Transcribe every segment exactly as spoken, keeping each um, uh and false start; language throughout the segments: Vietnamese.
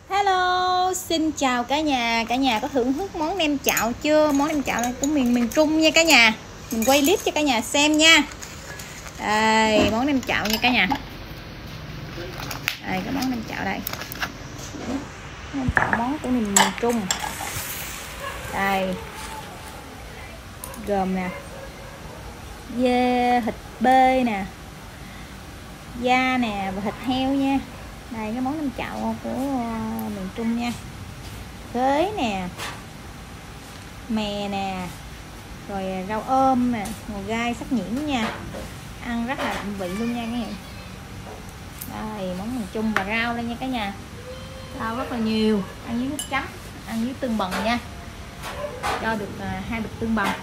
Hello, xin chào cả nhà. Cả nhà có thưởng thức món nem chạo chưa? Món nem chạo này của miền miền Trung nha cả nhà. Mình quay clip cho cả nhà xem nha. Đây, món nem chạo nha cả nhà. Đây, cái món nem chạo đây. Nem chạo món của miền miền Trung. Đây. Gồm nè. Dê, thịt bê nè. Da nè và thịt heo nha. Đây cái món nem chạo của uh, miền Trung nha. Khế nè, mè nè, rồi rau ôm nè, ngò gai sắc nhuyễn nha. Ăn rất là đậm vị luôn nha các nhà. Đây món miền Trung và rau đây nha cả nhà. Rau rất là nhiều, ăn với nước chấm, ăn với tương bần nha. Cho được uh, hai bịch tương bần.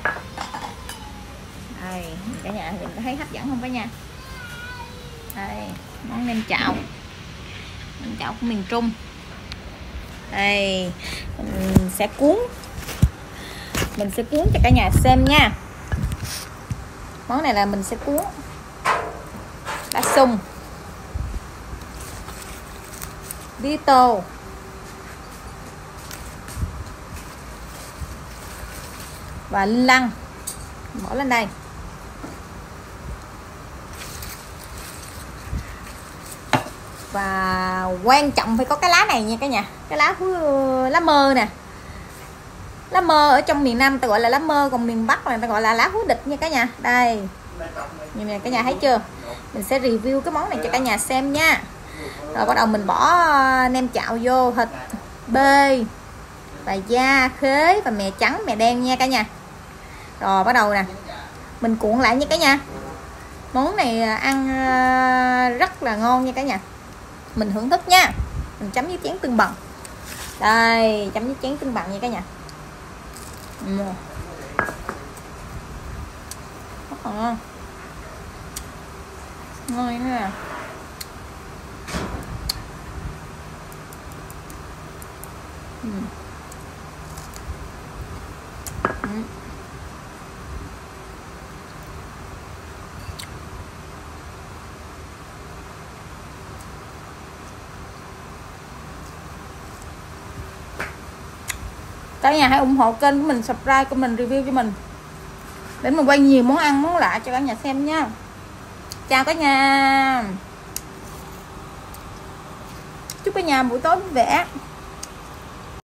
Đây cả nhà mình có thấy hấp dẫn không cả nhà? Đây món nem chạo. Nem chạo của miền Trung. Đây mình sẽ cuốn mình sẽ cuốn cho cả nhà xem nha. Món này là mình sẽ cuốn lá sung, bí tô, và linh lăng bỏ lên đây. Và quan trọng phải có cái lá này nha cả nhà. Cái lá lá mơ nè. Lá mơ ở trong miền Nam ta gọi là lá mơ, còn miền Bắc là ta gọi là lá hú địch nha cả nhà. Đây. Nhìn nè cả nhà thấy chưa? Mình sẽ review cái món này cho cả nhà xem nha. Rồi bắt đầu mình bỏ nem chạo vô, thịt bê và da, khế và mè trắng, mè đen nha cả nhà. Rồi bắt đầu nè. Mình cuộn lại nha cả nhà. Món này ăn rất là ngon nha cả nhà. Mình thưởng thức nha. Mình chấm với chén tương bần. Đây, chấm với chén tương bần nha cả nhà. Ừ. Rất là ngon. Ngon nha. Ừ. Ừ. Cả nhà hãy ủng hộ kênh của mình, subscribe của mình, review cho mình để mình quay nhiều món ăn, món lạ cho cả nhà xem nha. Chào cả nhà. Chúc cả nhà buổi tối vui vẻ.